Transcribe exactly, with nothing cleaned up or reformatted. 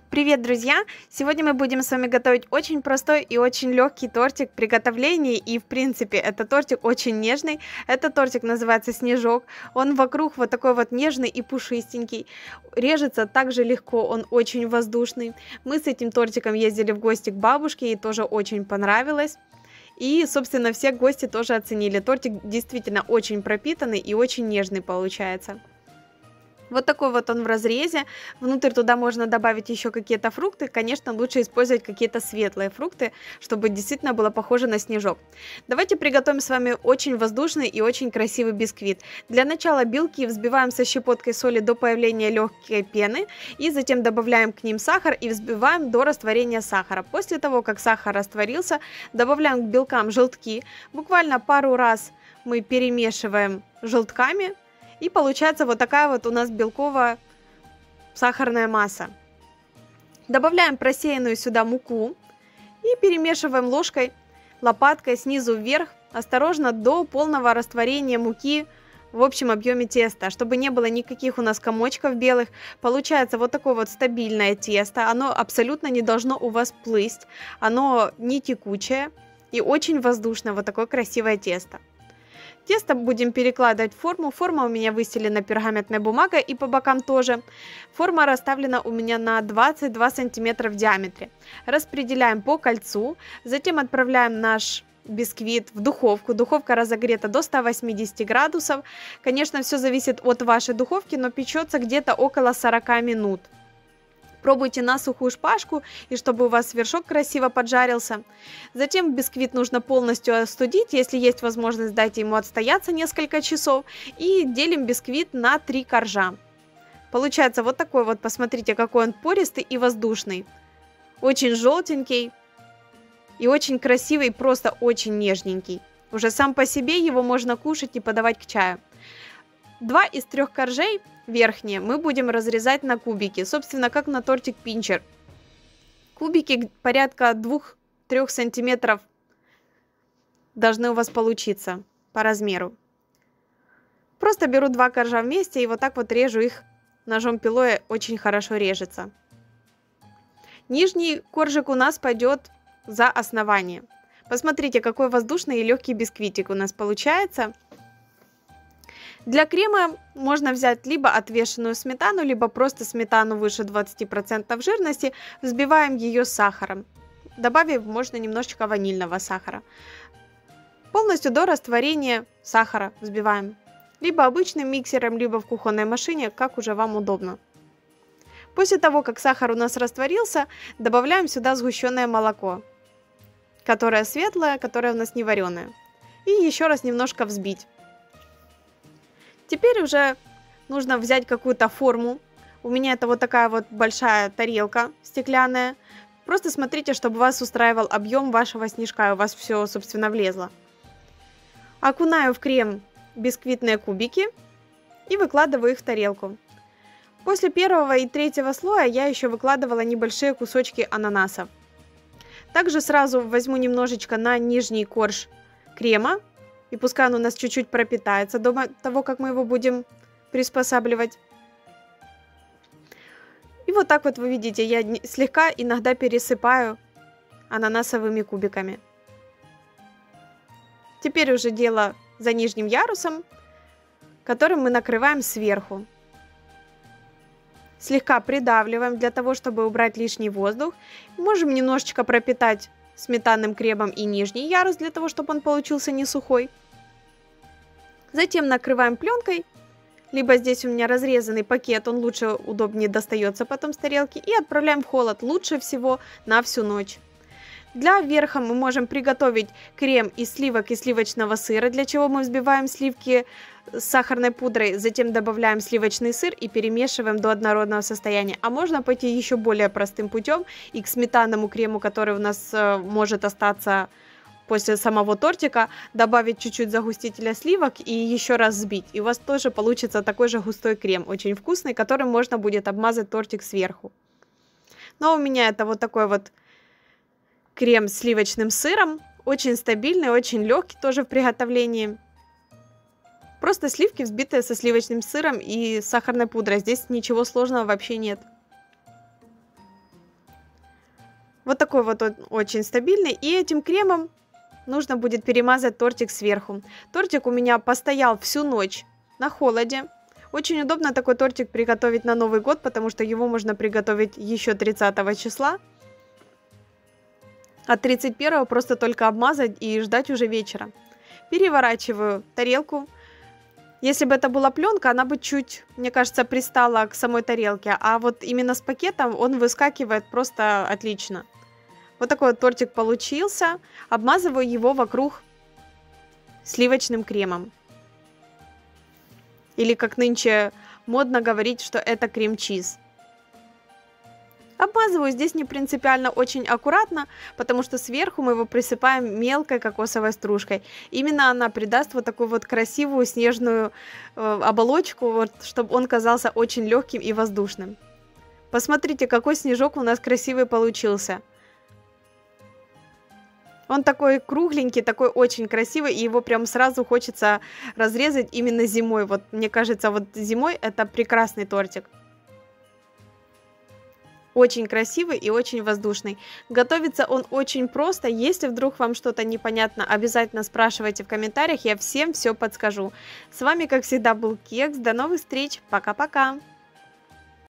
Привет, друзья! Сегодня мы будем с вами готовить очень простой и очень легкий тортик приготовления, и в принципе это тортик очень нежный. Этот тортик называется снежок, он вокруг вот такой вот нежный и пушистенький, режется также легко, он очень воздушный. Мы с этим тортиком ездили в гости к бабушке, и тоже очень понравилось. И, собственно, все гости тоже оценили. Тортик действительно очень пропитанный и очень нежный получается. Вот такой вот он в разрезе. Внутрь туда можно добавить еще какие-то фрукты. Конечно, лучше использовать какие-то светлые фрукты, чтобы действительно было похоже на снежок. Давайте приготовим с вами очень воздушный и очень красивый бисквит. Для начала белки взбиваем со щепоткой соли до появления легкой пены. И затем добавляем к ним сахар и взбиваем до растворения сахара. После того, как сахар растворился, добавляем к белкам желтки. Буквально пару раз мы перемешиваем желтками. И получается вот такая вот у нас белковая сахарная масса. Добавляем просеянную сюда муку и перемешиваем ложкой, лопаткой снизу вверх, осторожно до полного растворения муки в общем объеме теста, чтобы не было никаких у нас комочков белых. Получается вот такое вот стабильное тесто, оно абсолютно не должно у вас плыть, оно не текучее и очень воздушное, вот такое красивое тесто. Тесто будем перекладывать в форму. Форма у меня выстелена пергаментной бумагой и по бокам тоже. Форма расставлена у меня на двадцать два сантиметра в диаметре. Распределяем по кольцу. Затем отправляем наш бисквит в духовку. Духовка разогрета до ста восьмидесяти градусов. Конечно, все зависит от вашей духовки, но печется где-то около сорока минут. Пробуйте на сухую шпажку, и чтобы у вас вершок красиво поджарился. Затем бисквит нужно полностью остудить. Если есть возможность, дайте ему отстояться несколько часов. И делим бисквит на три коржа. Получается вот такой вот, посмотрите, какой он пористый и воздушный. Очень желтенький и очень красивый, просто очень нежненький. Уже сам по себе его можно кушать и подавать к чаю. Два из трех коржей верхние мы будем разрезать на кубики, собственно, как на тортик пинчер. Кубики порядка двух-трёх сантиметров должны у вас получиться по размеру. Просто беру два коржа вместе и вот так вот режу их ножом пилой, очень хорошо режется. Нижний коржик у нас пойдет за основание. Посмотрите, какой воздушный и легкий бисквитик у нас получается. Для крема можно взять либо отвешенную сметану, либо просто сметану выше двадцати процентов жирности. Взбиваем ее с сахаром. Добавив можно немножечко ванильного сахара. Полностью до растворения сахара взбиваем. Либо обычным миксером, либо в кухонной машине, как уже вам удобно. После того, как сахар у нас растворился, добавляем сюда сгущенное молоко, которое светлое, которое у нас не вареное. И еще раз немножко взбить. Теперь уже нужно взять какую-то форму. У меня это вот такая вот большая тарелка стеклянная. Просто смотрите, чтобы вас устраивал объем вашего снежка, и у вас все, собственно, влезло. Окунаю в крем бисквитные кубики и выкладываю их в тарелку. После первого и третьего слоя я еще выкладывала небольшие кусочки ананасов. Также сразу возьму немножечко на нижний корж крема. И пускай он у нас чуть-чуть пропитается до того, как мы его будем приспосабливать. И вот так вот вы видите, я слегка иногда пересыпаю ананасовыми кубиками. Теперь уже дело за нижним ярусом, которым мы накрываем сверху. Слегка придавливаем для того, чтобы убрать лишний воздух. Можем немножечко пропитать сметанным кремом и нижний ярус, для того, чтобы он получился не сухой. Затем накрываем пленкой, либо здесь у меня разрезанный пакет, он лучше, удобнее достается потом с тарелки, и отправляем в холод, лучше всего на всю ночь. Для верха мы можем приготовить крем из сливок и сливочного сыра, для чего мы взбиваем сливки с сахарной пудрой, затем добавляем сливочный сыр и перемешиваем до однородного состояния. А можно пойти еще более простым путем и к сметанному крему, который у нас э, может остаться после самого тортика, добавить чуть-чуть загустителя сливок и еще раз взбить. И у вас тоже получится такой же густой крем, очень вкусный, которым можно будет обмазать тортик сверху. Но у меня это вот такой вот крем с сливочным сыром, очень стабильный, очень легкий тоже в приготовлении. Просто сливки, взбитые со сливочным сыром и сахарной пудрой. Здесь ничего сложного вообще нет. Вот такой вот он очень стабильный. И этим кремом нужно будет перемазать тортик сверху. Тортик у меня постоял всю ночь на холоде. Очень удобно такой тортик приготовить на Новый год, потому что его можно приготовить еще тридцатого числа. А тридцать первого просто только обмазать и ждать уже вечера. Переворачиваю тарелку. Если бы это была пленка, она бы чуть, мне кажется, пристала к самой тарелке. А вот именно с пакетом он выскакивает просто отлично. Вот такой вот тортик получился. Обмазываю его вокруг сливочным кремом. Или, как нынче модно говорить, что это крем-чиз. Обмазываю здесь не принципиально, очень аккуратно, потому что сверху мы его присыпаем мелкой кокосовой стружкой. Именно она придаст вот такую вот красивую снежную э, оболочку, вот, чтобы он казался очень легким и воздушным. Посмотрите, какой снежок у нас красивый получился. Он такой кругленький, такой очень красивый, и его прям сразу хочется разрезать именно зимой. Вот мне кажется, вот зимой это прекрасный тортик. Очень красивый и очень воздушный. Готовится он очень просто. Если вдруг вам что-то непонятно, обязательно спрашивайте в комментариях, я всем все подскажу. С вами, как всегда, был Кекс. До новых встреч. Пока-пока.